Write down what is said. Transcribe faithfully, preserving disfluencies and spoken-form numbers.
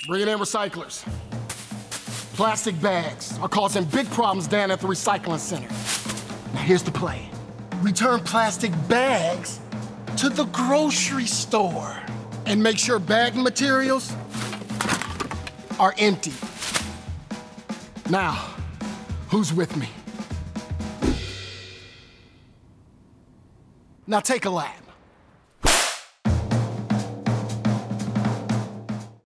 Bring it in, recyclers. Plastic bags are causing big problems down at the recycling center. Now here's the plan. Return plastic bags to the grocery store and make sure bagging materials are empty. Now, who's with me? Now take a lap.